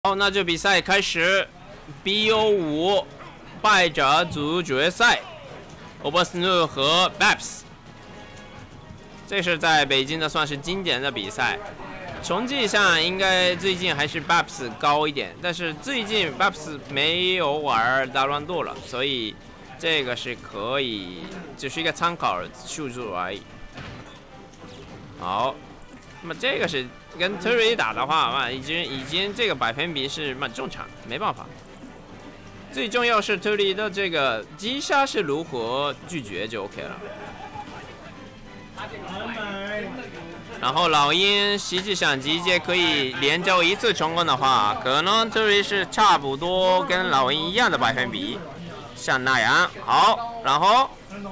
好，那就比赛开始 ，BO5 败者组决赛 ，o b e r s n u 和 Babs。这是在北京的算是经典的比赛。成绩上应该最近还是 Babs 高一点，但是最近 Babs 没有玩大乱斗了，所以这个是可以，只是一个参考数字而已。好，那么这个是。 跟 Terry 打的话，嘛，已经这个百分比是蛮正常，没办法。最重要是 Terry 的这个击杀是如何拒绝就 OK 了。然后老鹰实际上直接可以连招一次成功的话，可能 Terry 是差不多跟老鹰一样的百分比，像那样。好，然后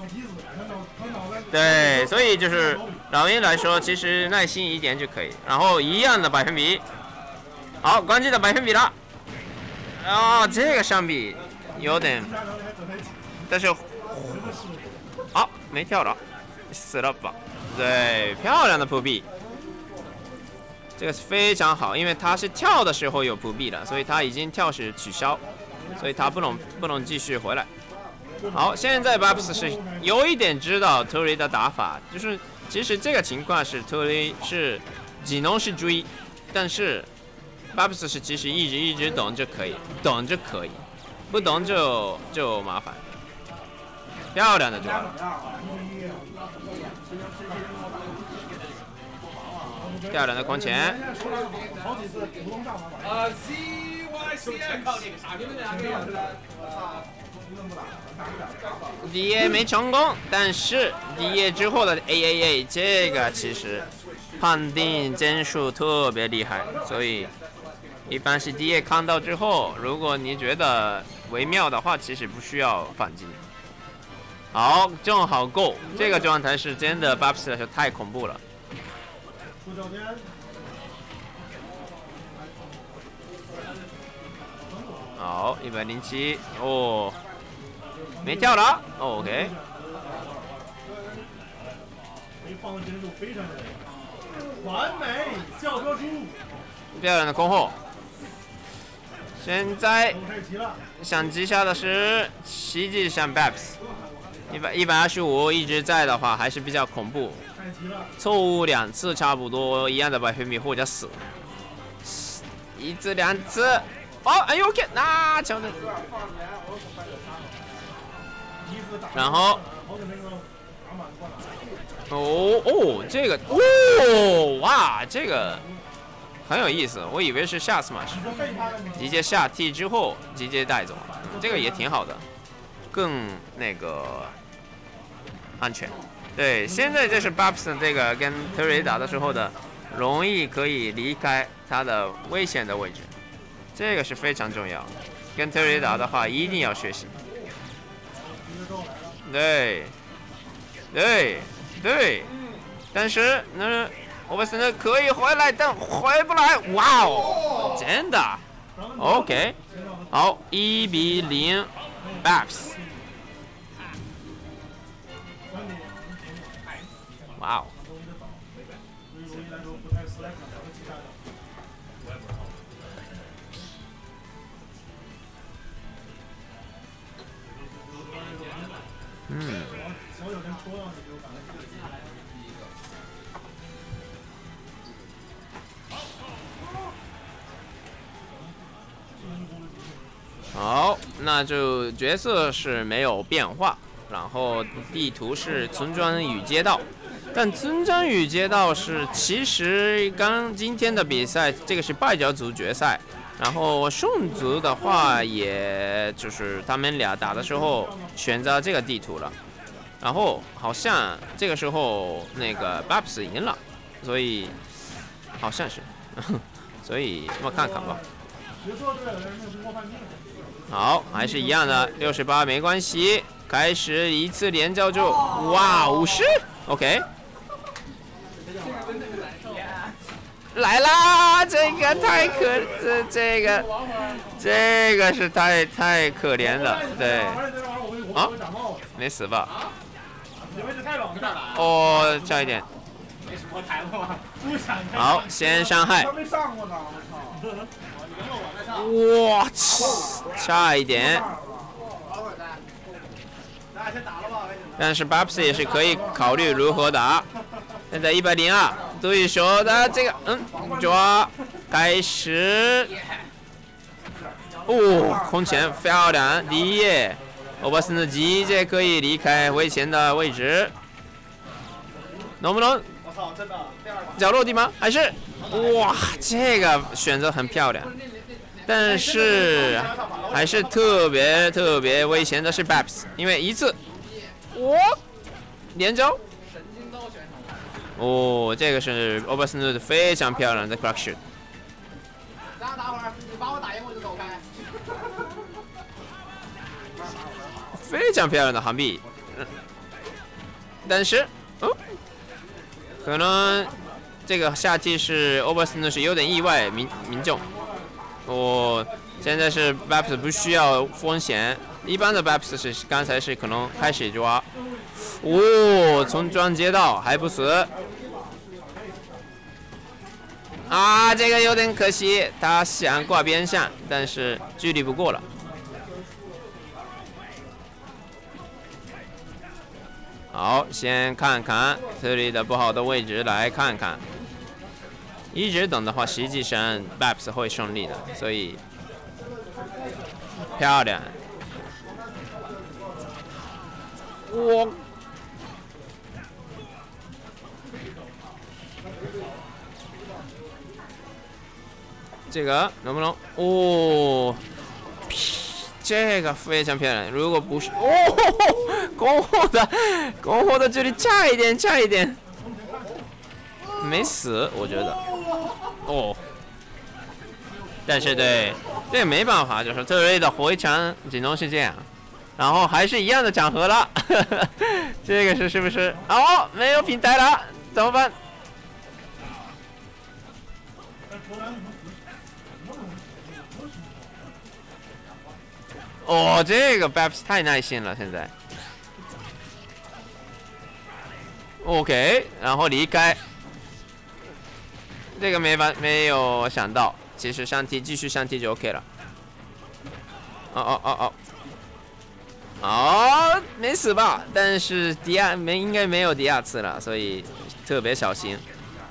对，所以就是。 老鹰来说，其实耐心一点就可以。然后一样的百分比，好，关键的百分比了。啊，这个相比有点，但是，好，没跳了，死了吧？对，漂亮的扑壁，这个是非常好，因为他是跳的时候有扑壁的，所以他已经跳时取消，所以他不能继续回来。好，现在 Babs 是有一点知道 Terry 的打法，就是。 其实这个情况是特雷是只能是追，但是 Babs 是其实一直等就可以，等就可以，不等就麻烦。漂亮的抓，漂亮的空前。DA 没成功，但是 DA 之后的 AAA 这个其实判定帧数特别厉害，所以一般是 DA 看到之后，如果你觉得微妙的话，其实不需要反击。好，正好够，这个状态是真的 Babs 来说太恐怖了。好，107哦。 没跳了 ，OK。完美，教科书。漂亮的空后。现在想击杀的是实际上 Babs，125一直在的话还是比较恐怖。错误2次差不多一样的百分比或者死，1次2次。哦，哎呦 ，OK， 那强的。 然后，这个，哇，这个很有意思。我以为是下 smash， 直接下 T 之后直接带走，这个也挺好的，更那个安全。对，现在这是 Babs 这个跟 Terry 打的时候的，容易可以离开他的危险的位置，这个是非常重要。跟 Terry 打的话，一定要学习。 对，但是那我们现在可以回来，但回不来。哇哦，真的 ，OK， 好，1-0 ，Babs， 哇哦。 好，那就角色是没有变化，然后地图是村庄与街道，但村庄与街道是其实今天的比赛，这个是败者组决赛，然后胜组的话，也就是他们俩打的时候选择这个地图了，然后好像这个时候那个 Babs 赢了，所以好像是，所以我们看看吧。好，还是一样的，68没关系，开始一次连招就哇50 ，OK。 来啦！这个太这个是太可怜了，对。啊，没死吧？哦，差一点。好，先伤害。 哇，差一点。但是 Babs 也是可以考虑如何打。现在102，对手的这个抓开始。哦，空前漂亮，第一页。欧巴斯的直接可以离开危险的位置，能不能？角落地吗？还是？哇，这个选择很漂亮，但是还是特别危险的是 Babs， 因为一次，连招。哦，这个是欧巴斯的非常漂亮的 crack shot。 然后大伙儿，你把我打赢我就走开。 非常漂亮的航臂，但是可能这个下踢是欧巴斯呢是有点意外民众。现在是 Babs 不需要风险，一般的 Babs 是刚才是可能开始抓，从庄接到还不死。啊，这个有点可惜，他想挂边上，但是距离不过了。好，先看看这里的不好的位置，来看看。一直等的话，实际上 Babs 会胜利的，所以漂亮。这个能不能？这个非常漂亮。如果不是攻后的距离差一点，没死，我觉得。但是对，这没办法，就是特瑞的回场只能是这样，然后还是一样的场合了。这个是不是？没有平台了，怎么办？这个 Babs 太耐心了，现在。OK， 然后离开。这个没有想到，其实继续上踢就 OK 了。没死吧？但是应该没有第二次了，所以特别小心。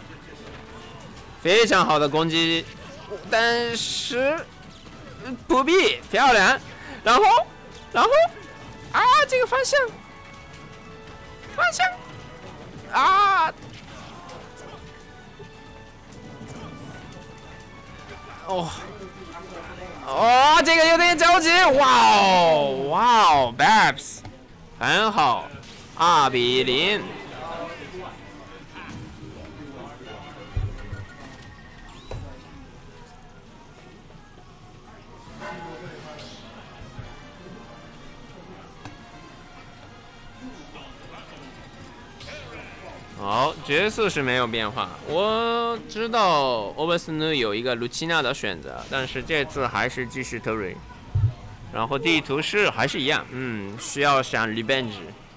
非常好的攻击，但是不必漂亮。然后这个方向这个有点着急。哇 Babs 很好，2比0。好，角色是没有变化。我知道欧巴斯呢有一个卢奇娜的选择，但是这次还是继续特瑞。然后地图是还是一样，需要想 revenge。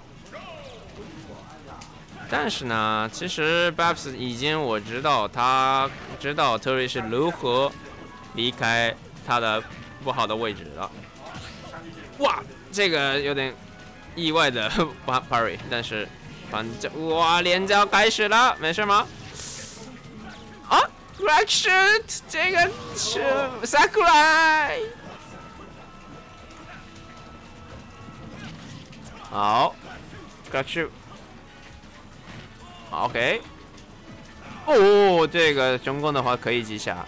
但是呢，其实 Babs 我知道特瑞是如何离开他的不好的位置了。哇，这个有点意外的parry， 但是。连招开始了，没事吗？Crack shot， 这个是 Sakurai。好 ，Crack shot。OK。这个成功的话可以击下。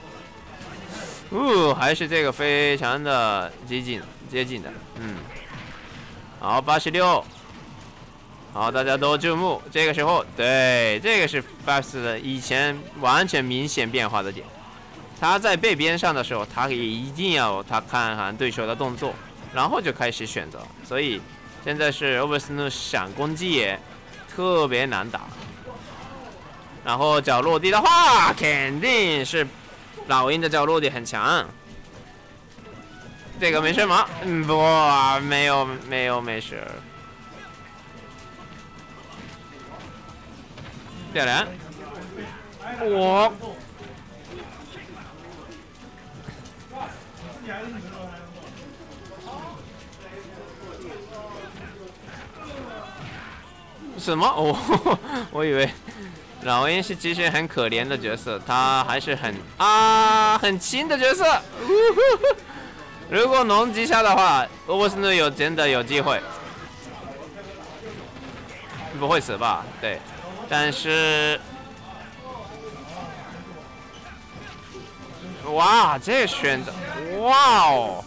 还是这个非常的接近的，好，86。好，大家都注目。这个时候，对，这个是 Babs 的以前完全明显变化的点。他在背边上的时候，他也一定要看看对手的动作，然后就开始选择。所以现在是 Oversnow 想攻击也特别难打。然后脚落地的话，肯定是老鹰的脚落地很强。这个没事吗？没事。漂亮！ 什么？哦，我以为老鹰是其实很可怜的角色，他还是很轻的角色。如果能击杀的话，罗伯斯诺真的有机会，不会死吧？对，但是，哇，这个选择，哇哦，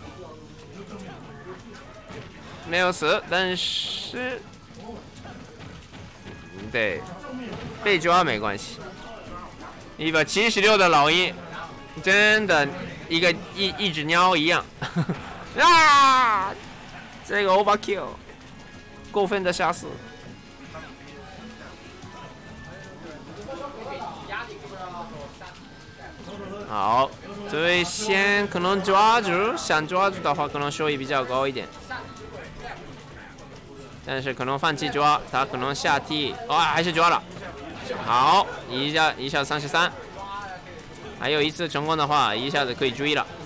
没有死，但是。对，被抓没关系。176的老鹰，真的一只鸟一样。啊！这个 overkill， 过分的杀死。好，最先可能抓住，想抓住的话，可能收益比较高一点。但是可能放弃抓，他可能下踢，还是抓了。好，一下33，还有一次成功的话，一下子可以追了。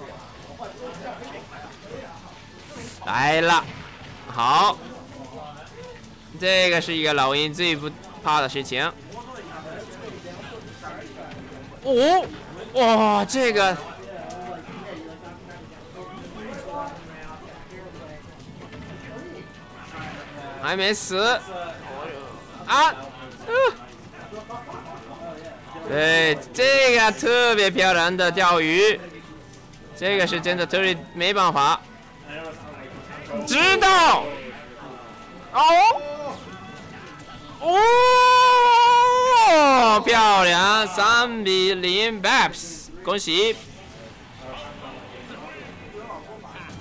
来了，好，这个是一个老鹰最不怕的事情。哦，哇，这个。还没死啊！对，这个特别漂亮的钓鱼，这个是真的特别没办法。知道。哦，漂亮，3比0 ，Babs， 恭喜。